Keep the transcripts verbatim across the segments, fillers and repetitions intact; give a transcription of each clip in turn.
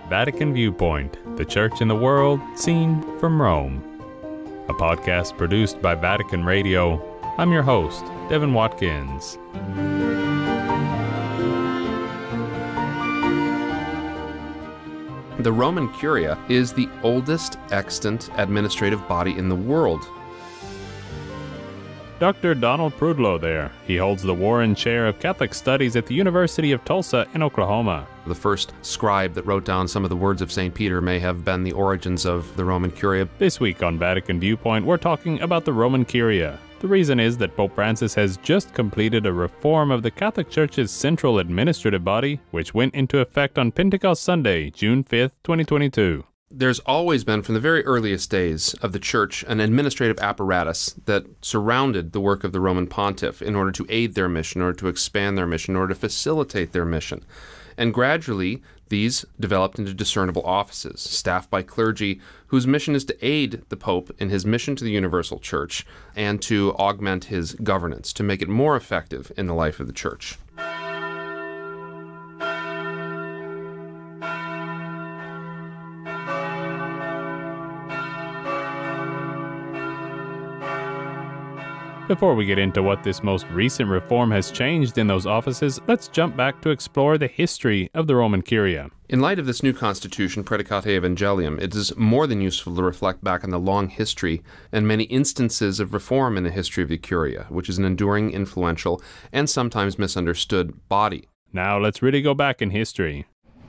Vatican Viewpoint, the Church in the World, seen from Rome. A podcast produced by Vatican Radio. I'm your host, Devin Watkins. The Roman Curia is the oldest extant administrative body in the world. Doctor Donald Prudlo there. He holds the Warren Chair of Catholic Studies at the University of Tulsa in Oklahoma. The first scribe that wrote down some of the words of Saint Peter may have been the origins of the Roman Curia. This week on Vatican Viewpoint, we're talking about the Roman Curia. The reason is that Pope Francis has just completed a reform of the Catholic Church's central administrative body, which went into effect on Pentecost Sunday, June fifth, twenty twenty-two. There's always been, from the very earliest days of the Church, an administrative apparatus that surrounded the work of the Roman Pontiff in order to aid their mission, in order to expand their mission, in order to facilitate their mission. And gradually, these developed into discernible offices, staffed by clergy whose mission is to aid the Pope in his mission to the universal Church and to augment his governance, to make it more effective in the life of the Church. Before we get into what this most recent reform has changed in those offices, let's jump back to explore the history of the Roman Curia. In light of this new constitution, Praedicate Evangelium, it is more than useful to reflect back on the long history and many instances of reform in the history of the Curia, which is an enduring, influential, and sometimes misunderstood body. Now let's really go back in history.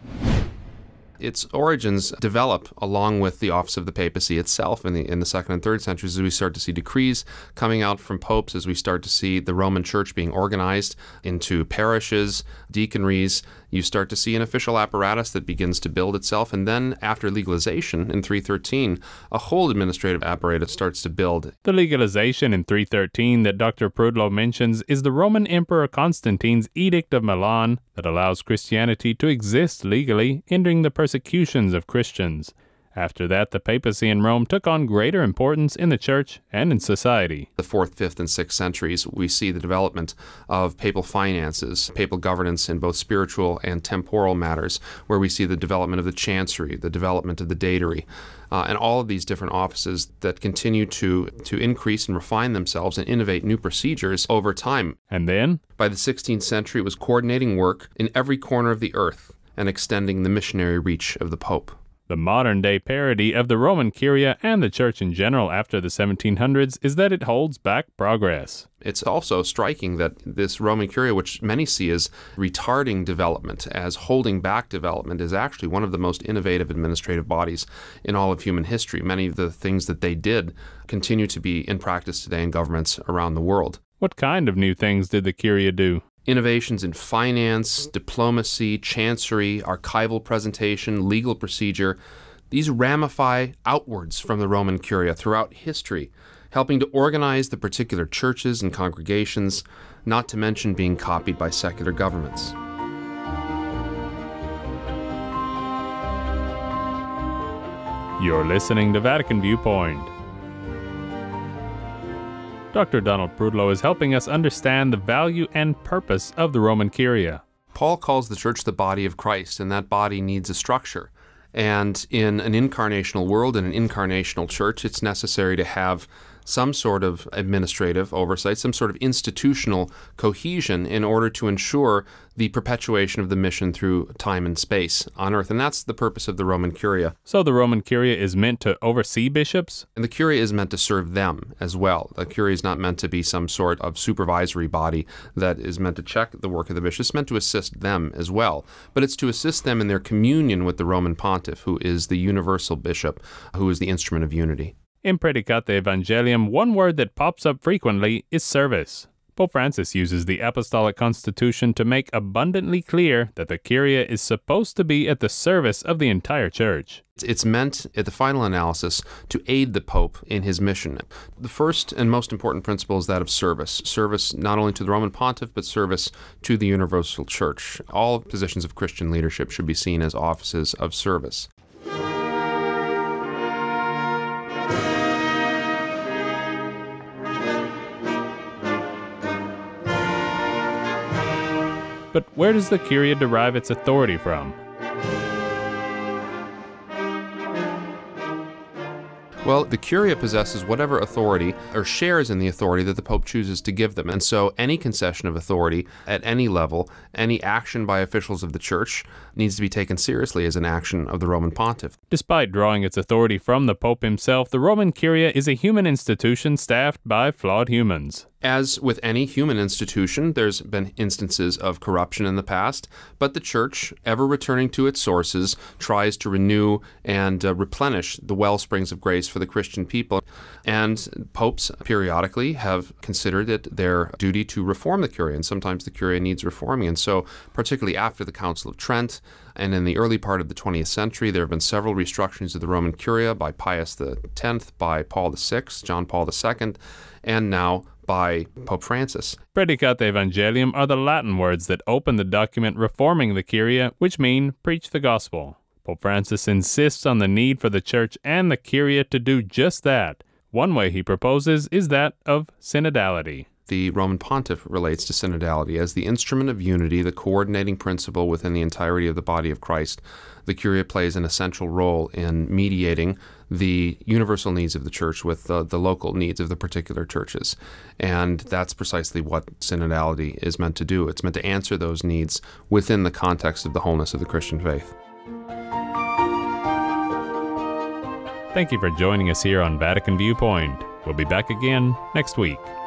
Its origins develop along with the office of the papacy itself in the in the second and third centuries as we start to see decrees coming out from popes, as we start to see the Roman Church being organized into parishes, deaconries. You start to see an official apparatus that begins to build itself, and then after legalization in three thirteen, a whole administrative apparatus starts to build. The legalization in three thirteen that Doctor Prudlo mentions is the Roman Emperor Constantine's Edict of Milan that allows Christianity to exist legally, ending the persecutions of Christians. After that, the papacy in Rome took on greater importance in the church and in society. The fourth, fifth, and sixth centuries, we see the development of papal finances, papal governance in both spiritual and temporal matters, where we see the development of the chancery, the development of the datary, uh, and all of these different offices that continue to, to increase and refine themselves and innovate new procedures over time. And then? By the sixteenth century, it was coordinating work in every corner of the earth and extending the missionary reach of the Pope. The modern-day parody of the Roman Curia and the Church in general after the seventeen hundreds is that it holds back progress. It's also striking that this Roman Curia, which many see as retarding development, as holding back development, is actually one of the most innovative administrative bodies in all of human history. Many of the things that they did continue to be in practice today in governments around the world. What kind of new things did the Curia do? Innovations in finance, diplomacy, chancery, archival presentation, legal procedure. These ramify outwards from the Roman Curia throughout history, helping to organize the particular churches and congregations, not to mention being copied by secular governments. You're listening to Vatican Viewpoint. Doctor Donald Prudlo is helping us understand the value and purpose of the Roman Curia. Paul calls the church the body of Christ, and that body needs a structure. And in an incarnational world, in an incarnational church, it's necessary to have some sort of administrative oversight, some sort of institutional cohesion in order to ensure the perpetuation of the mission through time and space on earth. And that's the purpose of the Roman Curia. So the Roman Curia is meant to oversee bishops? And the Curia is meant to serve them as well. The Curia is not meant to be some sort of supervisory body that is meant to check the work of the bishops. It's meant to assist them as well. But it's to assist them in their communion with the Roman Pontiff, who is the universal bishop, who is the instrument of unity. In Praedicate Evangelium, one word that pops up frequently is service. Pope Francis uses the Apostolic Constitution to make abundantly clear that the Curia is supposed to be at the service of the entire Church. It's meant, at the final analysis, to aid the Pope in his mission. The first and most important principle is that of service. Service not only to the Roman Pontiff, but service to the universal Church. All positions of Christian leadership should be seen as offices of service. But where does the Curia derive its authority from? Well, the Curia possesses whatever authority or shares in the authority that the Pope chooses to give them. And so any concession of authority at any level, any action by officials of the Church, needs to be taken seriously as an action of the Roman Pontiff. Despite drawing its authority from the Pope himself, the Roman Curia is a human institution staffed by flawed humans. As with any human institution, there's been instances of corruption in the past, but the Church, ever returning to its sources, tries to renew and uh, replenish the well springs of grace for the Christian people. And popes periodically have considered it their duty to reform the Curia, and sometimes the Curia needs reforming. And so, particularly after the Council of Trent, and in the early part of the twentieth century, there have been several restructurings of the Roman Curia by Pius the tenth, by Paul the sixth, John Paul the second, and now by Pope Francis. Praedicate Evangelium are the Latin words that open the document reforming the Curia, which mean preach the gospel. Pope Francis insists on the need for the Church and the Curia to do just that. One way he proposes is that of synodality. The Roman Pontiff relates to synodality as the instrument of unity, the coordinating principle within the entirety of the body of Christ. The Curia plays an essential role in mediating the universal needs of the Church with the, the local needs of the particular churches. And that's precisely what synodality is meant to do. It's meant to answer those needs within the context of the wholeness of the Christian faith. Thank you for joining us here on Vatican Viewpoint. We'll be back again next week.